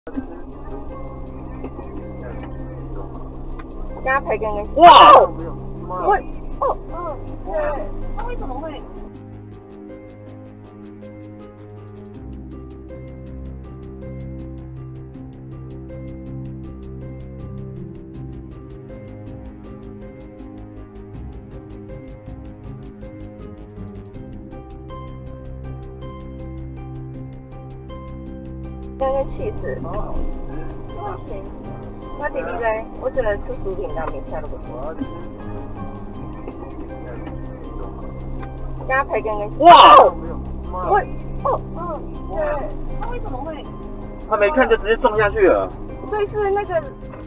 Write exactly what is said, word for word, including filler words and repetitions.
加培根跟哇！ 我哦哦，对，他为什么会？那个气死哦，不行。我弟弟在，我只能吃薯饼当面菜都不错。加培根跟哇！ 我哦哦，对，他为什么会？ 他没看就直接撞下去了。 所以是那个